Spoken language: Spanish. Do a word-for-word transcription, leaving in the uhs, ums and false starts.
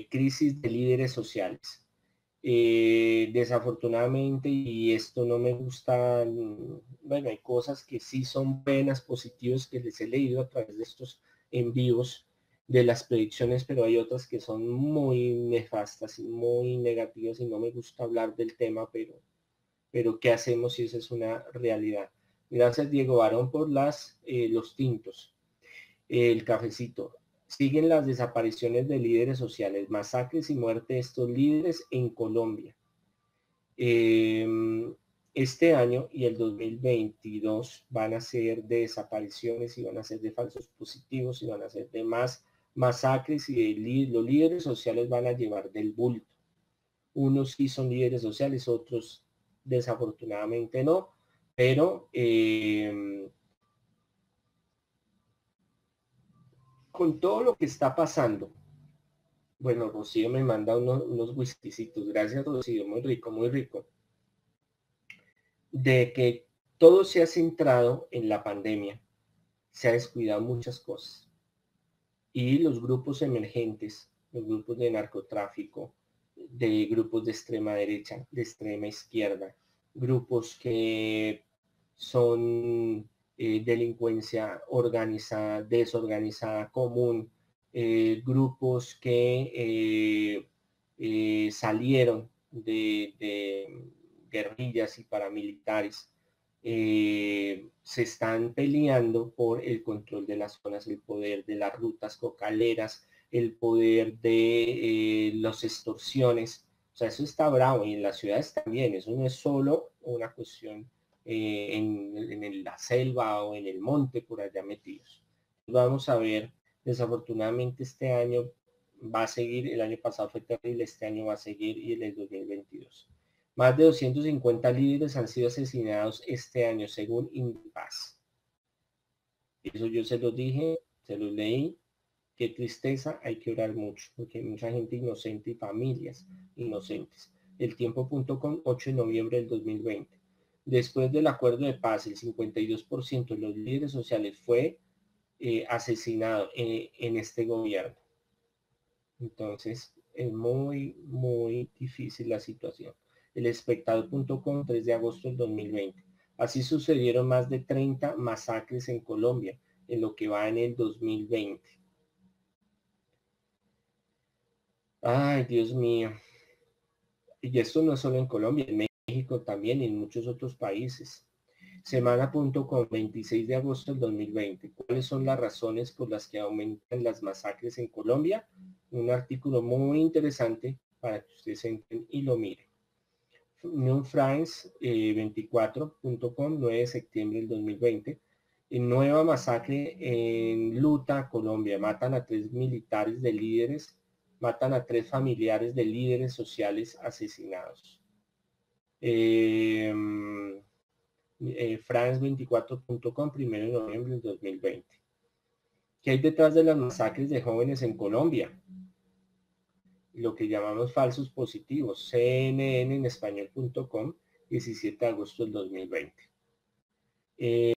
eh, crisis de líderes sociales. Eh, desafortunadamente, y esto no me gusta, bueno, hay cosas que sí son buenas, positivas, que les he leído a través de estos en vivos de las predicciones, pero hay otras que son muy nefastas y muy negativas y no me gusta hablar del tema, pero, pero ¿qué hacemos si esa es una realidad? Gracias, Diego Barón, por las, eh, los tintos. El cafecito. Siguen las desapariciones de líderes sociales, masacres y muerte de estos líderes en Colombia. Eh, este año y el dos mil veintidós van a ser de desapariciones y van a ser de falsos positivos y van a ser de más masacres y de, los líderes sociales van a llevar del bulto. Unos sí son líderes sociales, otros desafortunadamente no, pero eh, con todo lo que está pasando, bueno, Rocío me manda unos, unos whiskycitos, gracias Rocío, muy rico, muy rico, de que todo se ha centrado en la pandemia, se ha descuidado muchas cosas. Y los grupos emergentes, los grupos de narcotráfico, de grupos de extrema derecha, de extrema izquierda, grupos que son eh, delincuencia organizada, desorganizada, común, eh, grupos que eh, eh, salieron de, de guerrillas y paramilitares, eh, se están peleando por el control de las zonas, el poder de las rutas cocaleras, el poder de eh, las extorsiones. O sea, eso está bravo y en las ciudades también. Eso no es solo una cuestión eh, en, en la selva o en el monte por allá metidos. Vamos a ver, desafortunadamente este año va a seguir, el año pasado fue terrible, este año va a seguir y el dos mil veintidós. Más de doscientos cincuenta líderes han sido asesinados este año, según Indipaz. Eso yo se los dije, se los leí. Qué tristeza, hay que orar mucho, porque hay mucha gente inocente y familias inocentes. El tiempo punto com, ocho de noviembre del dos mil veinte. Después del acuerdo de paz, el cincuenta y dos por ciento de los líderes sociales fue eh, asesinado en, en este gobierno. Entonces, es muy, muy difícil la situación. El espectador punto com, tres de agosto del dos mil veinte. Así sucedieron más de treinta masacres en Colombia en lo que va en el dos mil veinte. Ay, Dios mío. Y esto no es solo en Colombia, en México también y en muchos otros países. Semana punto com, veintiséis de agosto del dos mil veinte. ¿Cuáles son las razones por las que aumentan las masacres en Colombia? Un artículo muy interesante para que ustedes entren y lo miren. New France eh, veinticuatro punto com, nueve de septiembre del dos mil veinte. En nueva masacre en Luta, Colombia. Matan a tres militares de líderes, matan a tres familiares de líderes sociales asesinados. Eh, eh, France veinticuatro punto com, primero de noviembre del dos mil veinte. ¿Qué hay detrás de las masacres de jóvenes en Colombia? Lo que llamamos falsos positivos. C N N en español punto com, diecisiete de agosto del dos mil veinte. Eh,